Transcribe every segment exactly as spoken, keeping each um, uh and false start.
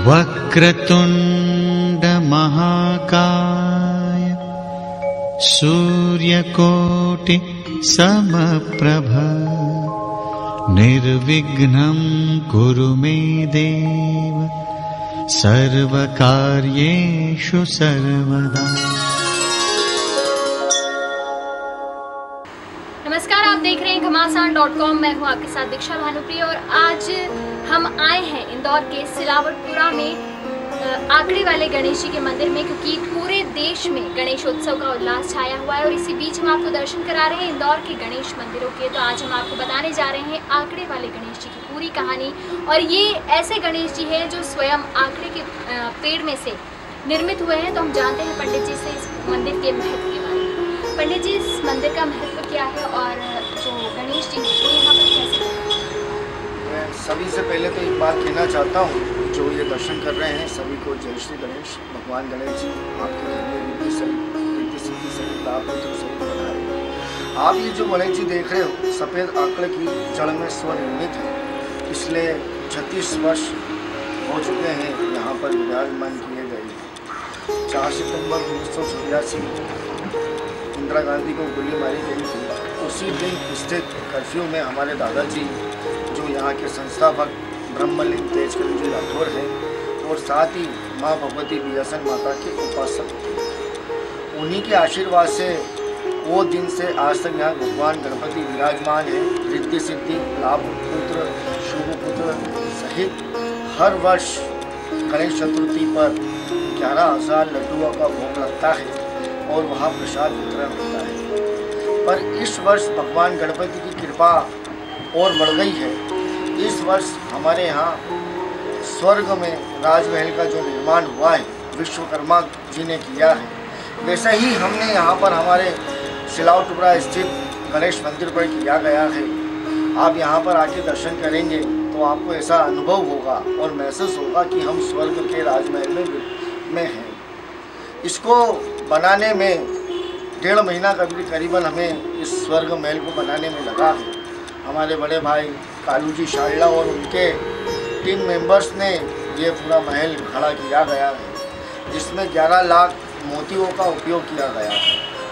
वक्रतुंड महाकाय सूर्यकोटि समप्रभ निर्विघ्नं कुरु मे देव सर्वकार्येषु सर्वदा। नमस्कार, आप देख रहे हैं घमासान डॉट कॉम। मैं हूं आपके साथ दीक्षा भानुप्रिया और आज हम आए हैं इंदौर के सिलावटपुरा में आंकड़े वाले गणेश जी के मंदिर में, क्योंकि पूरे देश में गणेशोत्सव का उल्लास छाया हुआ है और इसी बीच हम आपको दर्शन करा रहे हैं इंदौर के गणेश मंदिरों के। तो आज हम आपको बताने जा रहे हैं आंकड़े वाले गणेश जी की पूरी कहानी। और ये ऐसे गणेश जी हैं जो स्वयं आंकड़े के पेड़ में से निर्मित हुए हैं। तो हम जानते हैं पंडित जी से इस मंदिर के महत्व के बारे में। पंडित जी, इस मंदिर का महत्व क्या है और जो गणेश जी हैं वो यहाँ पर कैसे? मैं सभी से पहले तो एक बात कहना चाहता हूँ, जो ये दर्शन कर रहे हैं सभी को जय श्री गणेश। भगवान गणेश जी आपके घर में रिद्धि सहित रिद्धि सिद्धि सहित लाभ पुत्र सहित बनाए। आप ये जो गणेश जी देख रहे हो सफ़ेद आंकड़े की जड़ में स्वनिर्मित है। पिछले छत्तीस वर्ष हो चुके हैं यहाँ पर विराजमान किए गए। चार सितंबर उन्नीस सौ छियासी इंदिरा गांधी को गोली मारी गई थी। उसी दिन स्थित कर्फ्यू में हमारे दादाजी जो यहाँ के संस्थापक ब्रह्मलिंग तेजकरण जी राठौर हैं और साथ ही माँ भगवती बियासन माता के उपासक थे। उन्हीं के आशीर्वाद से वो दिन से आज तक यहाँ भगवान गणपति विराजमान है। रिद्धि सिद्धि लाभ पुत्र शुभ पुत्र सहित हर वर्ष गणेश चतुर्थी पर ग्यारह हजार लड्डुओं का भोग लगता है और वहाँ प्रसाद वितरण होता है। पर इस वर्ष भगवान गणपति की कृपा और बढ़ गई है। इस वर्ष हमारे यहाँ स्वर्ग में राजमहल का जो निर्माण हुआ है विश्वकर्मा जी ने किया है, वैसे ही हमने यहाँ पर हमारे सिलावटपुरा स्थित गणेश मंदिर पर किया गया है। आप यहाँ पर आके दर्शन करेंगे तो आपको ऐसा अनुभव होगा और महसूस होगा कि हम स्वर्ग के राजमहल में में हैं। इसको बनाने में डेढ़ महीना करीबन हमें इस स्वर्ग महल को बनाने में लगा है। हमारे बड़े भाई कालू जी शारदा और उनके टीम मेंबर्स ने ये पूरा महल खड़ा किया गया है, जिसमें ग्यारह लाख मोतियों का उपयोग किया गया है।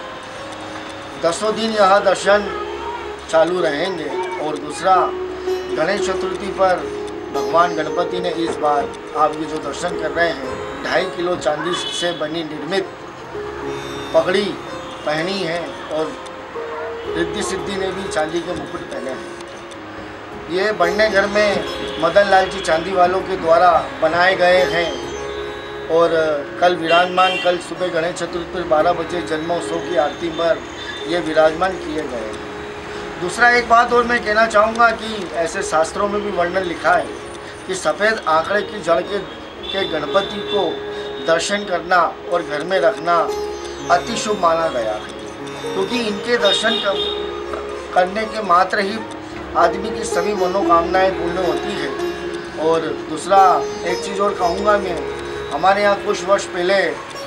दसों दिन यहाँ दर्शन चालू रहेंगे। और दूसरा, गणेश चतुर्थी पर भगवान गणपति ने इस बार आप ये जो दर्शन कर रहे हैं ढाई किलो चांदी से बनी निर्मित पगड़ी पहनी है और रिद्धि सिद्धि ने भी चांदी के मुकुट पहने हैं। ये बढ़ने घर में मदन लाल जी चांदी वालों के द्वारा बनाए गए हैं और कल विराजमान कल सुबह गणेश चतुर्थी पर बारह बजे जन्मोत्सव की आरती पर ये विराजमान किए गए हैं। दूसरा एक बात और मैं कहना चाहूँगा कि ऐसे शास्त्रों में भी वर्णन लिखा है कि सफ़ेद आंकड़े की जड़ के के गणपति को दर्शन करना और घर में रखना अति शुभ माना गया है, क्योंकि इनके दर्शन करने के मात्र ही आदमी की सभी मनोकामनाएं पूर्ण होती है। और दूसरा एक चीज़ और कहूँगा मैं, हमारे यहाँ कुछ वर्ष पहले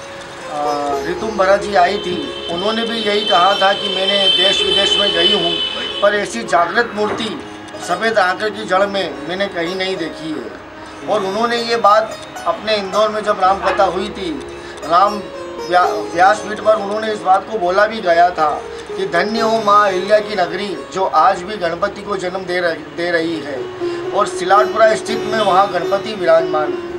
ऋतुम्भरा जी आई थी। उन्होंने भी यही कहा था कि मैंने देश विदेश में गई हूँ पर ऐसी जागृत मूर्ति सफ़ेद आंकड़े की जड़ में मैंने कहीं नहीं देखी है। और उन्होंने ये बात अपने इंदौर में जब राम कथा हुई थी, राम व्या, व्यासपीठ पर उन्होंने इस बात को बोला भी गया था कि धन्य हो माँ अहिल्या की नगरी जो आज भी गणपति को जन्म दे रही दे रही है। और सिलावटपुरा स्थित में वहाँ गणपति विराजमान है।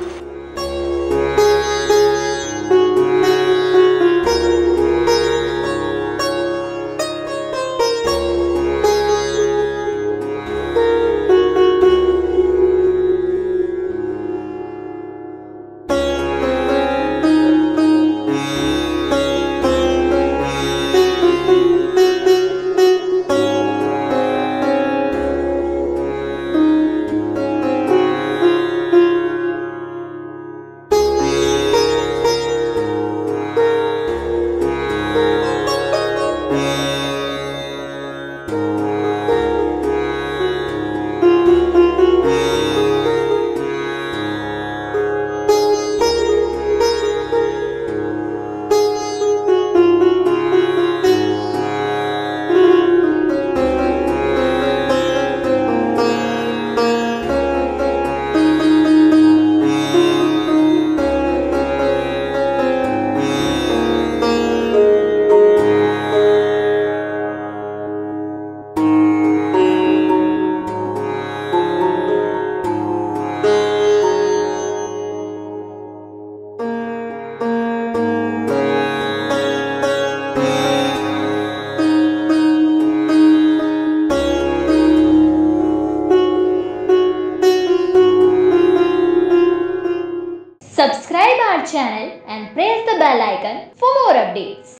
bell icon for more updates.